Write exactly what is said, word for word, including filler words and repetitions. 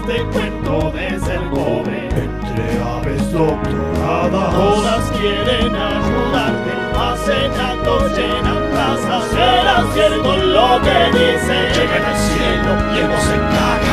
este cuento de ser pobre. Entre aves doctoradas, todas quieren ayudarte, hacen actos, llenan plazas. ¿Será cierto lo que dicen? llegan al cielo y hemos en